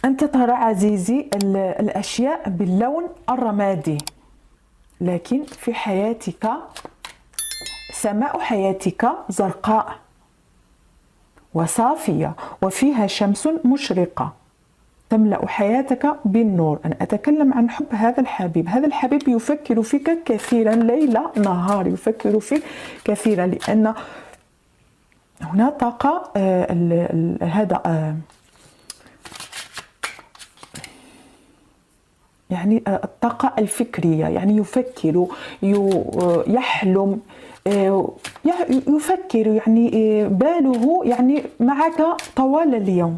أنت ترى عزيزي الأشياء باللون الرمادي، لكن في حياتك سماء حياتك زرقاء وصافية وفيها شمس مشرقة تملأ حياتك بالنور. أنا أتكلم عن حب هذا الحبيب. هذا الحبيب يفكر فيك كثيرا، ليل نهار يفكر فيك كثيرا، لأن هنا طاقة هذا يعني الطاقة الفكرية، يعني يفكر يحلم يفكر، يعني باله يعني معك طوال اليوم.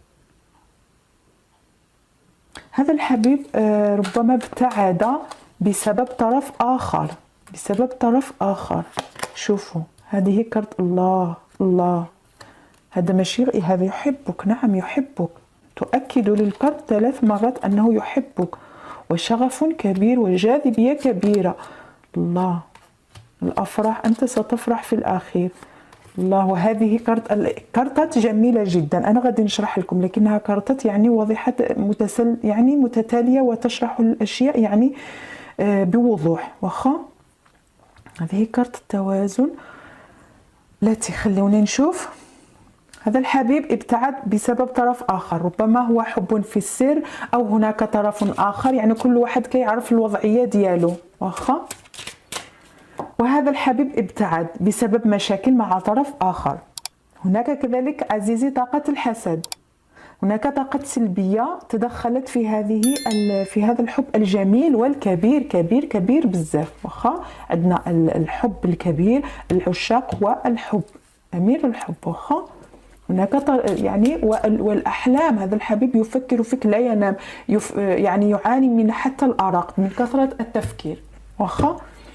هذا الحبيب ربما ابتعد بسبب طرف آخر، بسبب طرف آخر. شوفوا هذه كرت الله الله، هذا ماشي هذا يحبك، نعم يحبك. تؤكد للكرت 3 مرات أنه يحبك، وشغف كبير وجاذبية كبيرة. الله، الأفراح، أنت ستفرح في الأخير. الله، وهذه كرتات جميلة جدا. أنا غادي نشرح لكم، لكنها كرتات يعني واضحة يعني متتالية وتشرح الأشياء يعني بوضوح. واخا هذه كرت التوازن التي خلونا نشوف. هذا الحبيب ابتعد بسبب طرف آخر، ربما هو حب في السر أو هناك طرف آخر، يعني كل واحد كيعرف الوضعية ديالو. واخا وهذا الحبيب ابتعد بسبب مشاكل مع طرف آخر. هناك كذلك عزيزي طاقة الحسد، هناك طاقة سلبية تدخلت في هذا الحب الجميل والكبير، كبير كبير بزاف. واخا عندنا الحب الكبير، العشاق والحب، أمير الحب. واخا هناك يعني والأحلام. هذا الحبيب يفكر فيك لا ينام، يعني يعاني من حتى الأرق من كثرة التفكير. واخا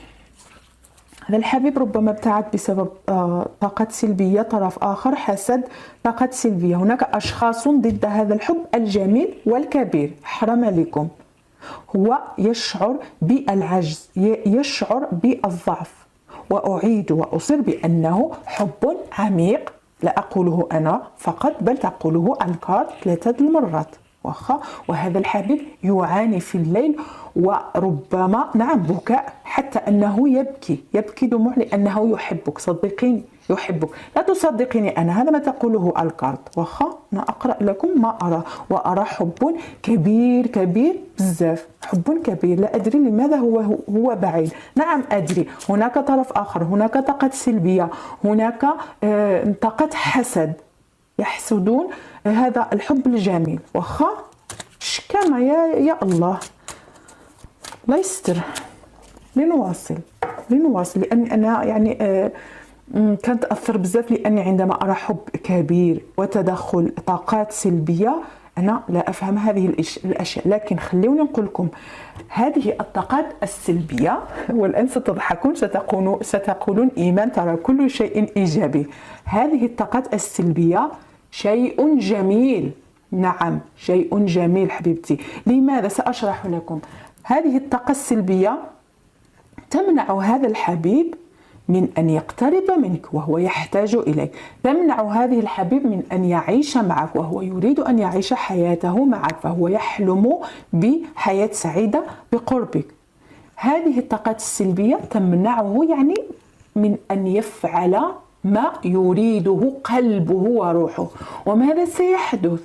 هذا الحبيب ربما ابتعد بسبب طاقة سلبية، طرف آخر، حسد، طاقة سلبية. هناك أشخاص ضد هذا الحب الجميل والكبير. حرم عليكم، هو يشعر بالعجز، يشعر بالضعف. وأعيد وأصر بأنه حب عميق، لا أقوله أنا فقط بل تقوله الكارت 3 المرات. واخا وهذا الحبيب يعاني في الليل، وربما نعم بكاء، حتى أنه يبكي دموع لأنه يحبك. صدقيني يحبك، لا تصدقيني أنا، هذا ما تقوله الكارت. واخا أنا أقرأ لكم ما أرى، وأرى حب كبير كبير بزاف، حب كبير. لا أدري لماذا هو بعيد. نعم أدري هناك طرف آخر، هناك طاقة سلبية، هناك طاقة حسد، يحسدون هذا الحب الجميل. واخا شكامة يا الله، الله يستر. لنواصل لأن أنا يعني كانت أثر بزاف، لأني عندما أرى حب كبير وتدخل طاقات سلبية أنا لا أفهم هذه الأشياء. لكن خلوني نقول لكم هذه الطاقات السلبية، والآن ستضحكون، ستقولون إيمان ترى كل شيء إيجابي. هذه الطاقات السلبية شيء جميل، نعم شيء جميل حبيبتي. لماذا؟ سأشرح لكم. هذه الطاقة السلبية تمنع هذا الحبيب من أن يقترب منك وهو يحتاج إليك، تمنع هذه الحبيب من أن يعيش معك وهو يريد أن يعيش حياته معك، فهو يحلم بحياة سعيدة بقربك. هذه الطاقات السلبية تمنعه يعني من أن يفعل ما يريده قلبه وروحه. وماذا سيحدث؟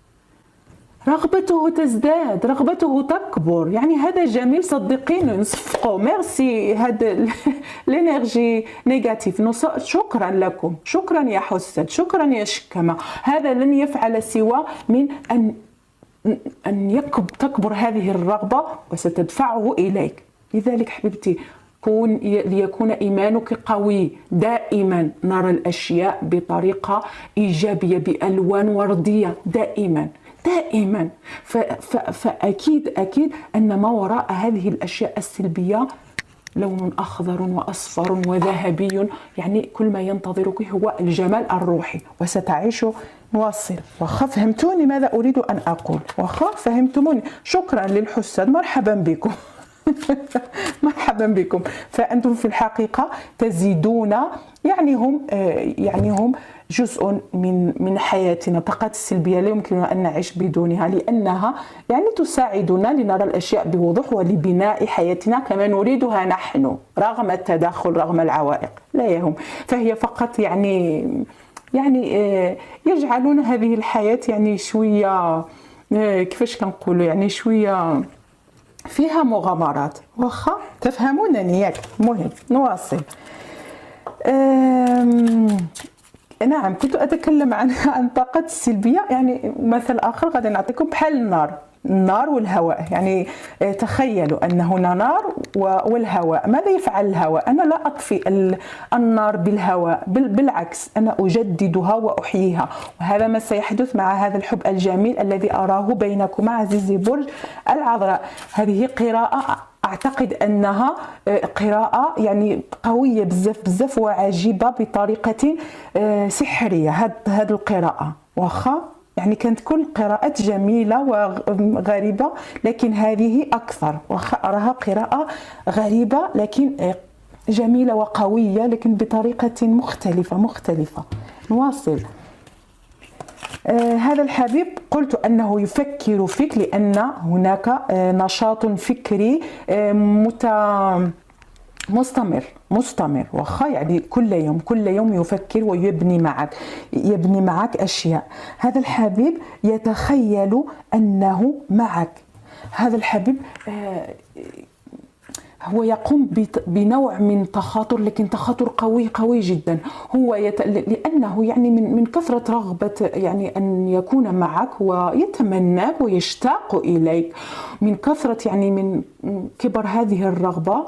رغبته تزداد، رغبته تكبر. يعني هذا جميل، صدقيني نصفقوا. ميرسي هذا الانرجي نيجاتيف. شكرا لكم، شكرا يا حسد، شكرا يا شكمة. هذا لن يفعل سوى من أن تكبر هذه الرغبة وستدفعه إليك. لذلك حبيبتي ليكون إيمانك قوي. دائما نرى الأشياء بطريقة إيجابية، بألوان وردية، دائما دائما. فأكيد أن ما وراء هذه الأشياء السلبية لون أخضر وأصفر وذهبي، يعني كل ما ينتظرك هو الجمال الروحي وستعيش. نواصل. واخا فهمتوني ماذا أريد أن أقول؟ واخا فهمتموني؟ شكرا للحساد، مرحبا بكم. مرحبا بكم. فأنتم في الحقيقة تزيدون، يعني هم جزء من حياتنا. الطاقات السلبية لا يمكننا أن نعيش بدونها، لأنها يعني تساعدنا لنرى الأشياء بوضوح ولبناء حياتنا كما نريدها نحن، رغم التدخل رغم العوائق لا يهم. فهي فقط يعني يجعلون هذه الحياة يعني شوية كيفاش كنقولوا يعني شوية فيها مغامرات، واخا تفهمونني ياك. المهم نواصل. نعم كنت أتكلم عن الطاقات السلبية. يعني مثل آخر غادي نعطيكم بحال النار والهواء. يعني تخيلوا أن هنا نار والهواء. ماذا يفعل الهواء؟ أنا لا أطفئ النار بالهواء، بالعكس أنا أجددها وأحييها. وهذا ما سيحدث مع هذا الحب الجميل الذي أراه بينكما عزيزي برج العذراء. هذه قراءة أعتقد أنها قراءة يعني قوية بزاف وعجيبة بطريقة سحرية. هذه القراءة واخا يعني كانت كل قراءات جميلة وغريبة، لكن هذه أكثر. واخا أراها قراءة غريبة لكن جميلة وقوية، لكن بطريقة مختلفة. نواصل. هذا الحبيب قلت أنه يفكر فيك لأن هناك نشاط فكري مستمر واخا يعني كل يوم يفكر ويبني معك أشياء. هذا الحبيب يتخيل أنه معك. هذا الحبيب هو يقوم بنوع من تخاطر، لكن تخاطر قوي جدا. هو لأنه يعني من كثرة رغبة يعني أن يكون معك ويتمناك ويشتاق إليك، من كثرة يعني من كبر هذه الرغبة،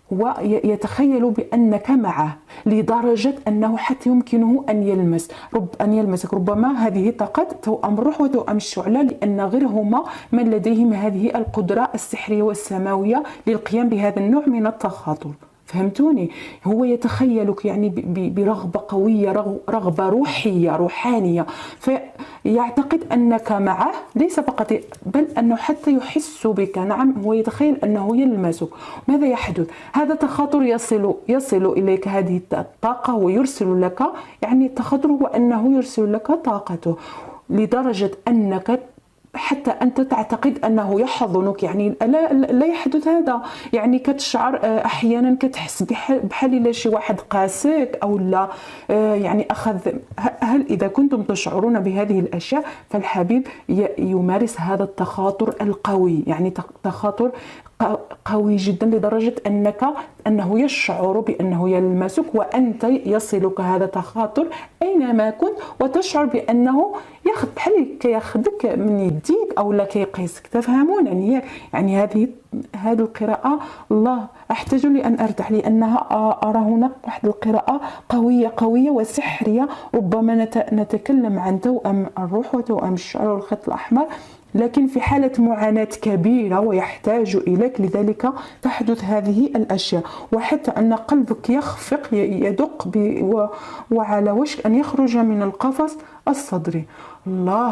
ويتخيل بأنك معه لدرجة أنه حتى يمكنه أن يلمسك. ربما هذه طاقات توأم الروح وتوأم الشعلة، لأن غير هما من لديهم هذه القدرة السحرية والسماوية للقيام بهذا النوع من التخاطر. فهمتوني؟ هو يتخيلك يعني برغبة قوية، رغبة روحانية، فيعتقد أنك معه، ليس فقط بل أنه حتى يحس بك. نعم هو يتخيل أنه يلمسك. ماذا يحدث؟ هذا تخاطر يصل إليك هذه الطاقة ويرسل لك، يعني التخاطر هو أنه يرسل لك طاقته لدرجة أنك حتى أنت تعتقد أنه يحضنك. يعني لا يحدث هذا. يعني كتشعر أحيانا كتحس بحال إلا شي واحد قاسك أو لا يعني أخذ. هل إذا كنتم تشعرون بهذه الأشياء فالحبيب يمارس هذا التخاطر القوي، يعني تخاطر قوي جدا لدرجة أنه يشعر بأنه يلمسك، وأنت يصلك هذا التخاطر أينما كنت، وتشعر بأنه بحال كياخذك من يديك أو لا كيقيسك. تفهمونني؟ يعني هذه القراءة الله أحتاج لأن أرتاح، لأنها أرى هنا واحد القراءة قوية وسحرية. ربما نتكلم عن توأم الروح وتوأم الشعر والخط الأحمر، لكن في حالة معاناة كبيرة ويحتاج إليك، لذلك تحدث هذه الأشياء. وحتى أن قلبك يخفق يدق وعلى وشك أن يخرج من القفص الصدري. الله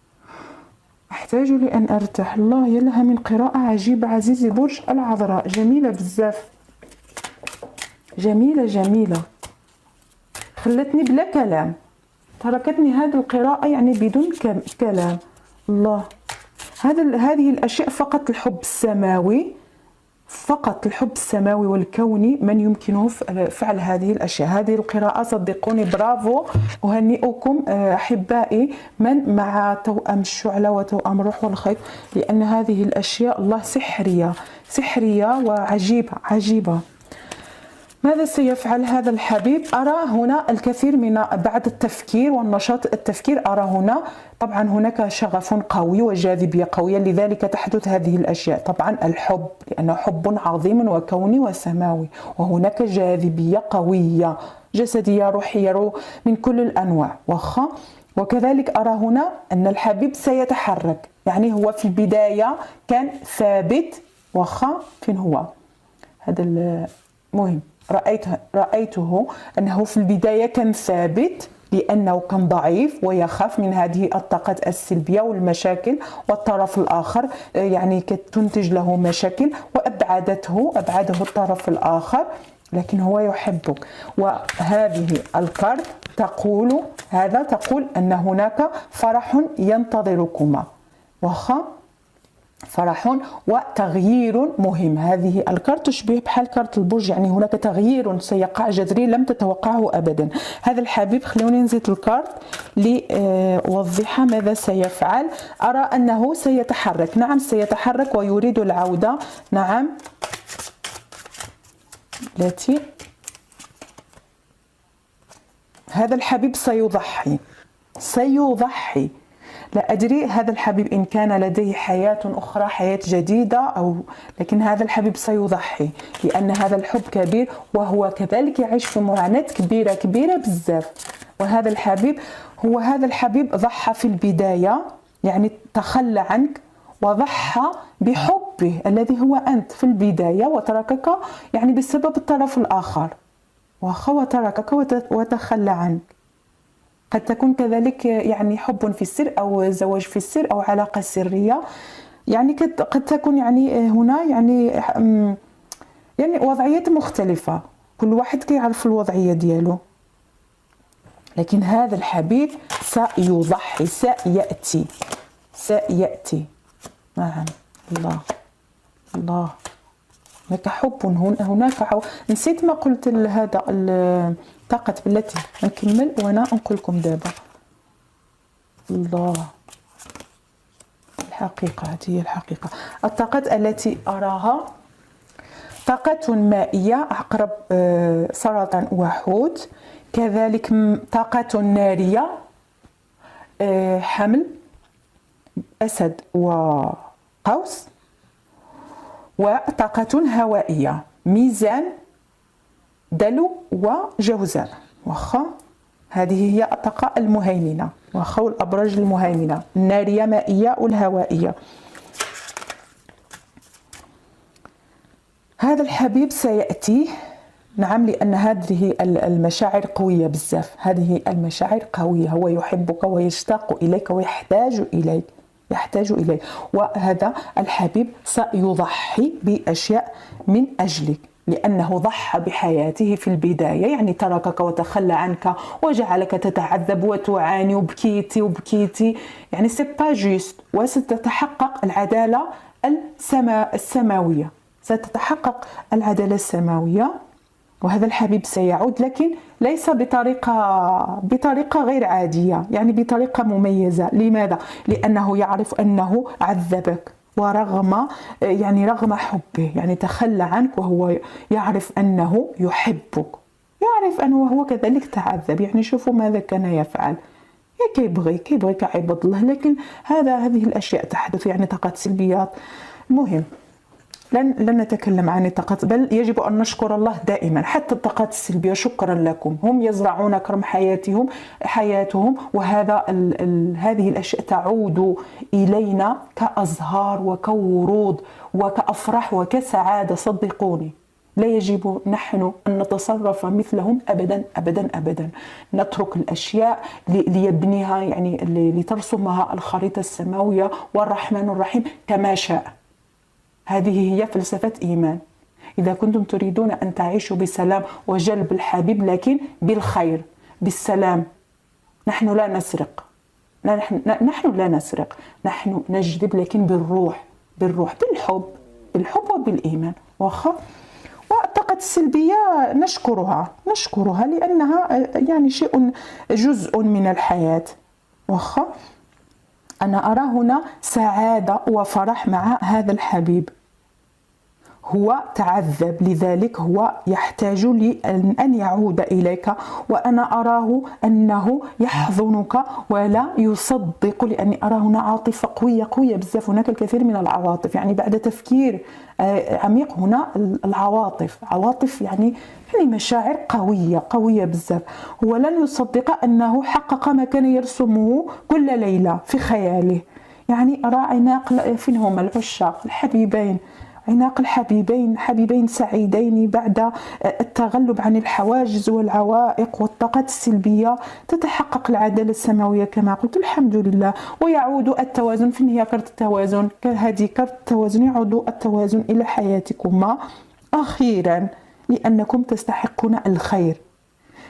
أحتاج لأن أرتاح. الله يلها من قراءة عجيبة عزيزي برج العذراء، جميلة بزاف، جميلة خلتني بلا كلام، تركتني هذه القراءة يعني بدون كلام. الله هذه الأشياء فقط الحب السماوي والكوني من يمكنه فعل هذه الأشياء. هذه القراءة صدقوني برافو، أهنئكم أحبائي من مع توأم الشعلة وتوأم الروح والخيط، لأن هذه الأشياء الله سحرية وعجيبة. ماذا سيفعل هذا الحبيب؟ أرى هنا الكثير من بعد التفكير والنشاط التفكير. أرى هنا طبعا هناك شغف قوي وجاذبية قوية، لذلك تحدث هذه الأشياء. طبعا الحب لأنه حب عظيم وكوني وسماوي، وهناك جاذبية قوية جسدية روحية من كل الأنواع واخا. وكذلك أرى هنا أن الحبيب سيتحرك. يعني هو في البداية كان ثابت واخا. فين هو هذا المهم؟ رأيته أنه في البداية كان ثابت لأنه كان ضعيف ويخاف من هذه الطاقات السلبية والمشاكل، والطرف الآخر يعني تنتج له مشاكل وأبعده الطرف الآخر، لكن هو يحبك. وهذه الكارت تقول أن هناك فرح ينتظركما، واخا فرح وتغيير مهم. هذه الكارت تشبه بحال كارت البرج، يعني هناك تغيير سيقع جذري لم تتوقعه أبدا. هذا الحبيب، خلوني نزيد الكارت لأوضح ماذا سيفعل. أرى أنه سيتحرك، نعم سيتحرك ويريد العودة، نعم التي هذا الحبيب سيضحي. لا أدري هذا الحبيب إن كان لديه حياة أخرى، حياة جديدة، لكن هذا الحبيب سيضحي لأن هذا الحب كبير، وهو كذلك يعيش في معاناة كبيرة بزاف. وهذا الحبيب ضحى في البداية، يعني تخلى عنك وضحى بحبه الذي هو أنت في البداية، وتركك يعني بسبب الطرف الآخر، وتركك وتخلى عنك. قد تكون كذلك يعني حب في السر أو زواج في السر أو علاقة سرية، يعني قد تكون يعني هنا يعني وضعيات مختلفة، كل واحد كيعرف الوضعية ديالو. لكن هذا الحبيب سيضحي، سيأتي. نعم الله هناك حب، هناك نسيت ما قلت هذا الطاقة بالتي نكمل وانا انقل لكم دابا. الله، الحقيقة هذه هي الحقيقة. الطاقات التي أراها طاقة مائية، عقرب، سرطان وحوت، كذلك طاقة نارية، حمل، أسد وقوس، وطاقة هوائية، ميزان، دلو وجوزاء. واخا هذه هي الطاقة المهيمنة، واخا الأبراج المهيمنة، النارية، مائية، والهوائية. هذا الحبيب سيأتي، نعم، لأن هذه المشاعر قوية بزاف، هذه المشاعر قوية، هو يحبك ويشتاق إليك ويحتاج إليك، وهذا الحبيب سيضحي بأشياء من أجلك، لأنه ضحى بحياته في البداية، يعني تركك وتخلى عنك وجعلك تتعذب وتعاني وبكيتي، يعني سي با جوست. وستتحقق العدالة السماوية، وهذا الحبيب سيعود، لكن ليس بطريقة غير عادية، يعني بطريقة مميزة. لماذا؟ لأنه يعرف أنه عذبك، ورغم حبه يعني تخلى عنك، وهو يعرف أنه يحبك، يعرف أنه هو كذلك تعذب. يعني شوفوا ماذا كان يفعل، كيبغي كعباد الله، لكن هذه الأشياء تحدث، يعني طاقات سلبيات. المهم لن نتكلم عن الطاقات، بل يجب أن نشكر الله دائما. حتى الطاقات السلبية شكرا لكم، هم يزرعون كرم حياتهم، هذه الأشياء تعود إلينا كأزهار وكورود وكأفراح وكسعادة. صدقوني، لا يجب نحن أن نتصرف مثلهم أبدا أبدا أبدا. نترك الأشياء ليبنيها، يعني لترسمها الخريطة السماوية والرحمن الرحيم كما شاء. هذه هي فلسفة إيمان. إذا كنتم تريدون أن تعيشوا بسلام وجلب الحبيب، لكن بالخير، بالسلام. نحن لا نسرق، نحن نجذب، لكن بالروح، بالحب وبالإيمان. والطاقة السلبية نشكرها لأنها يعني جزء من الحياة. أنا أرى هنا سعادة وفرح مع هذا الحبيب، هو تعذب، لذلك هو يحتاج أن يعود إليك، وأنا أراه أنه يحضنك ولا يصدق، لأني أرى هنا عاطفة قوية بزاف. هناك الكثير من العواطف، يعني بعد تفكير عميق هنا عواطف يعني مشاعر قوية بزاف. هو لن يصدق أنه حقق ما كان يرسمه كل ليلة في خياله. يعني أرى عناق، فين هما العشاق الحبيبين، عناق حبيبين سعيدين بعد التغلب عن الحواجز والعوائق والطاقات السلبية. تتحقق العدالة السماوية كما قلت، الحمد لله، ويعود التوازن. فين هي كرت التوازن؟ هذه كرت التوازن، يعود التوازن إلى حياتكما أخيرا، لأنكم تستحقون الخير.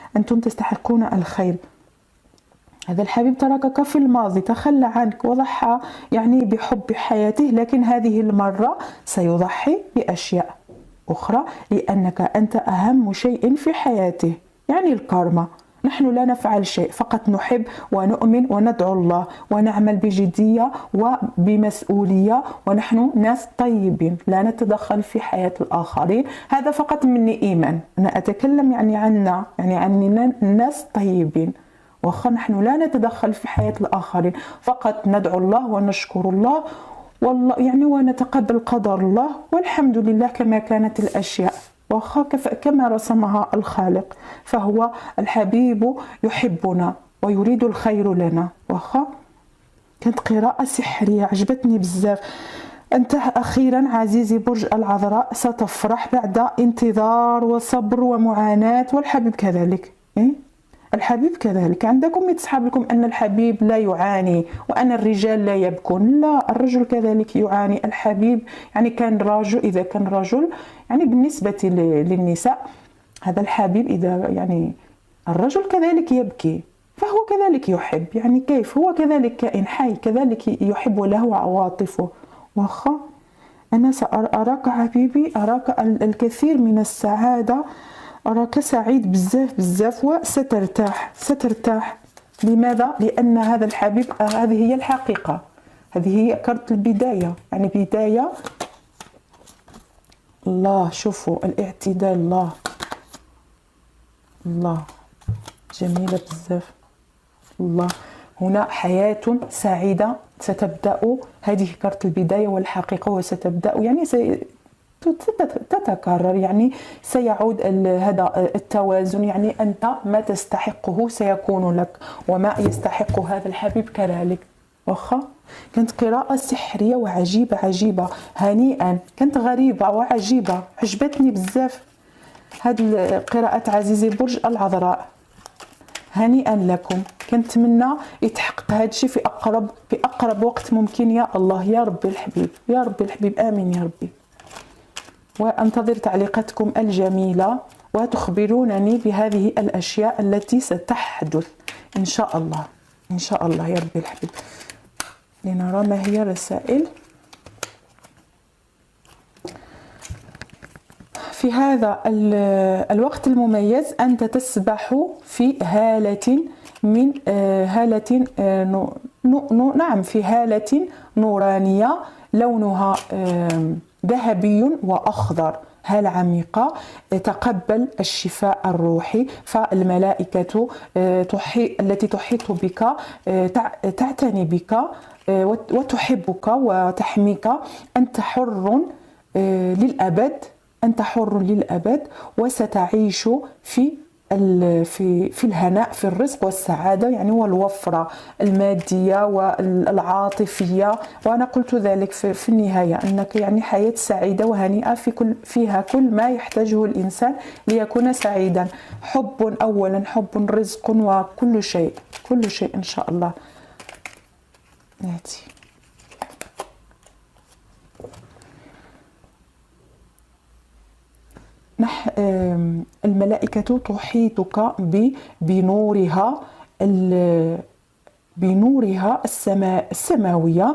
أنتم تستحقون الخير. هذا الحبيب تركك في الماضي، تخلى عنك وضحى يعني بحب حياته، لكن هذه المرة سيضحي بأشياء أخرى لأنك أنت أهم شيء في حياته. يعني الكارما، نحن لا نفعل شيء، فقط نحب ونؤمن وندعو الله ونعمل بجدية وبمسؤولية، ونحن ناس طيبين لا نتدخل في حياة الآخرين. هذا فقط مني إيمان، أنا أتكلم يعني عنا، يعني عننا ناس طيبين، وخا نحن لا نتدخل في حياة الآخرين، فقط ندعو الله ونشكر الله والله يعني ونتقبل قدر الله والحمد لله كما كانت الأشياء وخا كما رسمها الخالق. فهو الحبيب يحبنا ويريد الخير لنا. وخا كانت قراءة سحرية عجبتني بزاف. أنت أخيرا عزيزي برج العذراء ستفرح بعد انتظار وصبر ومعاناة، والحبيب كذلك. الحبيب كذلك. عندكم يتسحب لكم أن الحبيب لا يعاني وأن الرجال لا يبكون، لا، الرجل كذلك يعاني. الحبيب يعني كان رجل، إذا كان رجل يعني بالنسبة للنساء هذا الحبيب، إذا يعني الرجل كذلك يبكي فهو كذلك يحب، يعني كيف هو كذلك كائن حي كذلك يحب وله عواطفه. وخا أنا سأراك حبيبي، أراك الكثير من السعادة، أراك سعيد بزاف بزاف وسترتاح سترتاح. لماذا؟ لأن هذا الحبيب هذه هي الحقيقة، هذه هي كرت البداية، يعني بداية. الله، شوفوا الاعتدال، الله الله جميلة بزاف. الله هنا حياة سعيدة ستبدأ، هذه كرت البداية والحقيقة، وستبدأ يعني تتكرر، يعني سيعود هذا التوازن، يعني أنت ما تستحقه سيكون لك وما يستحق هذا الحبيب كذلك. واخا كانت قراءة سحرية وعجيبة عجيبة، هنيئا، كانت غريبة وعجيبة، عجبتني بزاف هذه قراءة عزيزي برج العذراء. هنيئا لكم، كنتمنى يتحقق هذا الشيء في أقرب وقت ممكن. يا الله، يا ربي الحبيب، يا ربي الحبيب، آمين يا ربي. وأنتظر تعليقاتكم الجميلة وتخبرونني بهذه الأشياء التي ستحدث إن شاء الله، إن شاء الله يا ربي الحبيب. لنرى ما هي الرسائل في هذا الوقت المميز. أنت تسبح في هالة من هالة نعم، في هالة نورانية لونها ذهبي وأخضر، هالة عميقة. تقبل الشفاء الروحي، فالملائكة التي تحيط بك تعتني بك وتحبك وتحميك. أنت حر للأبد، أنت حر للأبد، وستعيش في الهناء، في الرزق والسعادة يعني، والوفرة المادية والعاطفية. وأنا قلت ذلك في النهاية، أنك يعني حياة سعيدة وهنيئة فيها كل ما يحتاجه الإنسان ليكون سعيدا. حب أولا، حب، رزق، وكل شيء، كل شيء إن شاء الله. ناتي الملائكة تحيطك بنورها السماوية.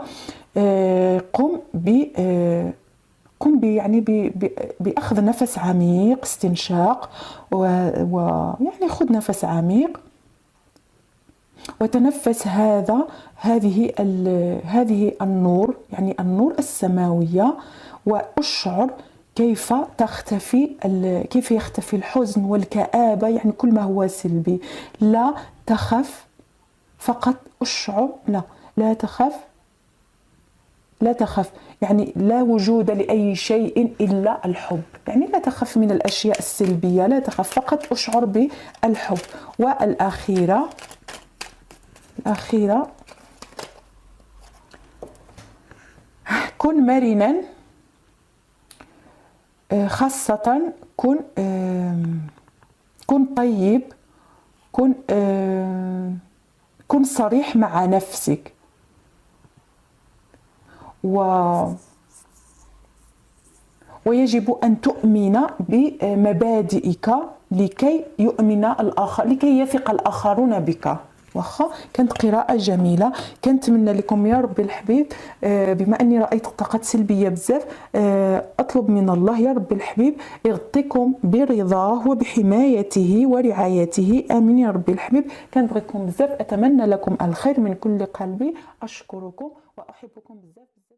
قم يعني بأخذ نفس عميق، استنشاق، ويعني خذ نفس عميق وتنفس هذه النور، يعني النور السماوية، واشعر كيف يختفي الحزن والكآبة، يعني كل ما هو سلبي. لا تخف، فقط اشعر، لا تخف، لا تخف، يعني لا وجود لأي شيء إلا الحب، يعني لا تخف من الأشياء السلبية، لا تخف، فقط اشعر بالحب. والأخيرة كن مرنا، خاصة كن طيب، كن صريح مع نفسك، ويجب أن تؤمن لكي يؤمن الآخر، لكي يثق الآخرون بك. واخا كانت قراءة جميلة، كنتمنى لكم يا ربي الحبيب بما أني رأيت طاقات سلبية بزاف، أطلب من الله يا ربي الحبيب يغطيكم برضاه وبحمايته ورعايته، آمين يا ربي الحبيب. كنبغيكم بزاف، أتمنى لكم الخير من كل قلبي، أشكركم وأحبكم بزاف.